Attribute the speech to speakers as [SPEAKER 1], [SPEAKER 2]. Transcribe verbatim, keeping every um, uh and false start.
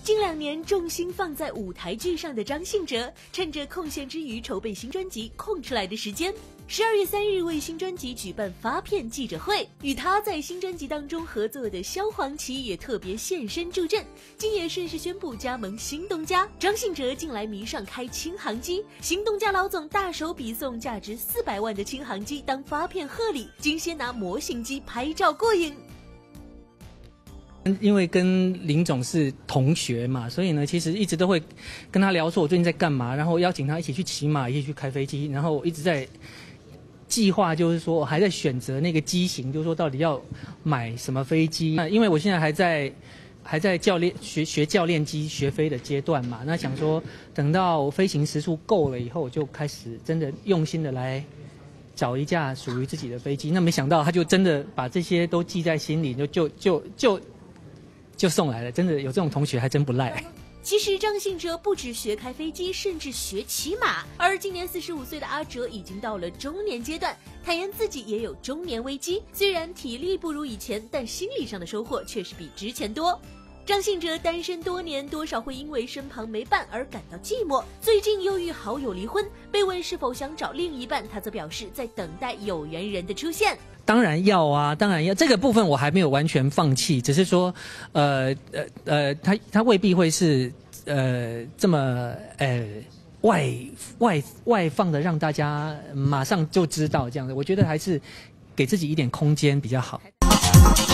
[SPEAKER 1] 近两年重心放在舞台剧上的张信哲，趁着空闲之余筹备新专辑空出来的时间，十二月三日为新专辑举办发片记者会，与他在新专辑当中合作的萧煌奇也特别现身助阵，今也顺势宣布加盟新东家。张信哲近来迷上开轻航机，新东家老总大手笔送价值四百万的轻航机当发片贺礼，竟先拿模型机拍照过瘾。
[SPEAKER 2] 因为跟林总是同学嘛，所以呢，其实一直都会跟他聊说我最近在干嘛，然后邀请他一起去骑马，一起去开飞机，然后一直在计划，就是说我还在选择那个机型，就是说到底要买什么飞机。那因为我现在还在还在教练学学教练机学飞的阶段嘛，那想说等到飞行时数够了以后，我就开始真的用心的来找一架属于自己的飞机。那没想到他就真的把这些都记在心里，就就就就。就送来了，真的有这种同学还真不赖。
[SPEAKER 1] 其实张信哲不止学开飞机，甚至学骑马。而今年四十五岁的阿哲已经到了中年阶段，坦言自己也有中年危机。虽然体力不如以前，但心理上的收获却是比之前多。张信哲单身多年，多少会因为身旁没伴而感到寂寞。最近又与好友离婚，被问是否想找另一半，他则表示在等待有缘人的出现。
[SPEAKER 2] 当然要啊，当然要。这个部分我还没有完全放弃，只是说，呃呃呃，他他未必会是呃这么呃外外外放的，让大家马上就知道这样的。我觉得还是给自己一点空间比较好。